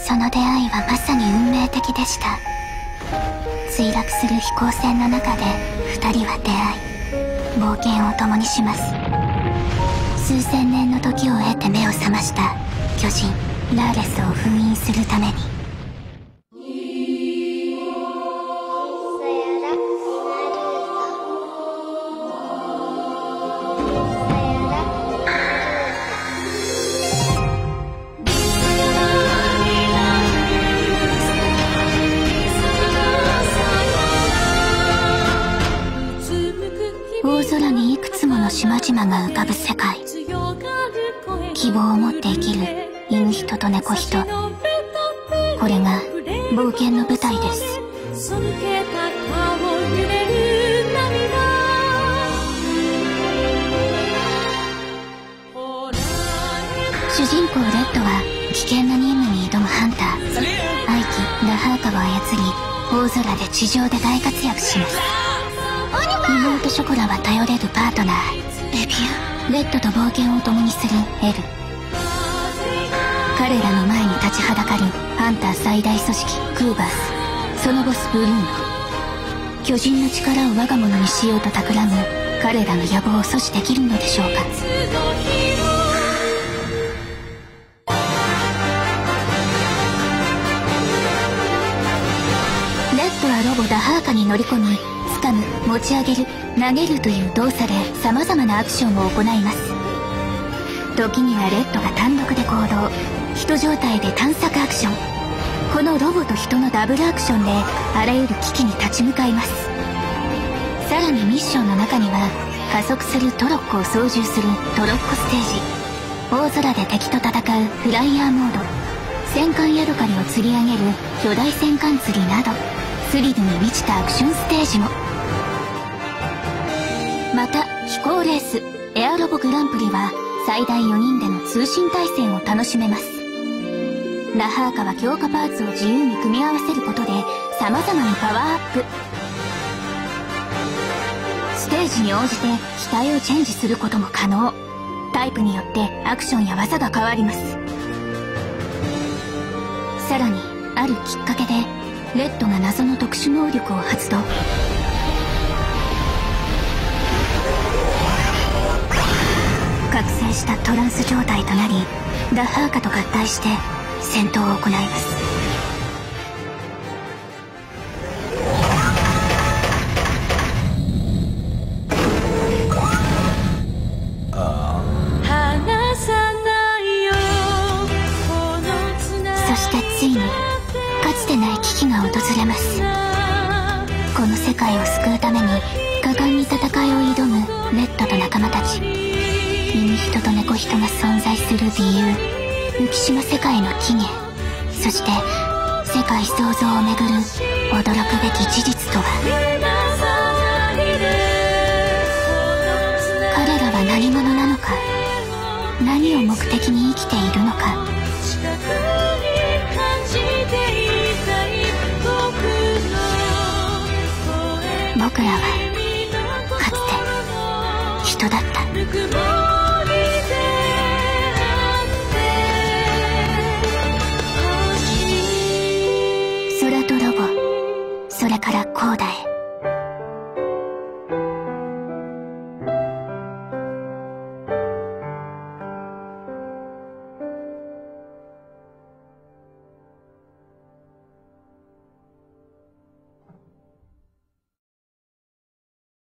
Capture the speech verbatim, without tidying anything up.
その出会いはまさに運命的でした。墜落する飛行船の中で二人は出会い、冒険を共にします。数千年の時を経て目を覚ました巨人ラーレスを封印するために。大空にいくつもの島々が浮かぶ世界。希望を持って生きる犬人と猫人。これが冒険の舞台です。主人公レッドは危険な任務に挑むハンター愛機ラハーカを操り、大空で地上で大活躍します。妹ショコラは頼れるパートナーレビュー。レッドと冒険を共にするエル。彼らの前に立ちはだかるハンター最大組織クーバース、そのボスブルーノ。巨人の力を我が物にしようと企む彼らの野望を阻止できるのでしょうか。レッドはロボダハーカに乗り込み、掴む、持ち上げる、投げるという動作で様々なアクションを行います。時にはレッドが単独で行動、人状態で探索アクション。このロボと人のダブルアクションであらゆる危機に立ち向かいます。さらにミッションの中には加速するトロッコを操縦するトロッコステージ、大空で敵と戦うフライヤーモード、戦艦ヤドカリを釣り上げる巨大戦艦釣りなどスリルに満ちたアクションステージも。また飛行レースエアロボグランプリは最大よにんでの通信対戦を楽しめます。ラハーカは強化パーツを自由に組み合わせることで様々にパワーアップ。ステージに応じて機体をチェンジすることも可能。タイプによってアクションや技が変わります。さらにあるきっかけでレッドが謎の特殊能力を発動。覚醒したトランス状態となり、ラハーカと合体して戦闘を行います。そしてついにかつてない危機が訪れます。この世界を救うために果敢に戦いを挑むレッドと仲間たち。犬人と猫人が存在する理由、浮島世界の起源、そして世界創造をめぐる驚くべき事実とは。彼らは何者なのか、何を目的に生きているのか。僕らはかつて人だった。空とロボ、それからコーダへ。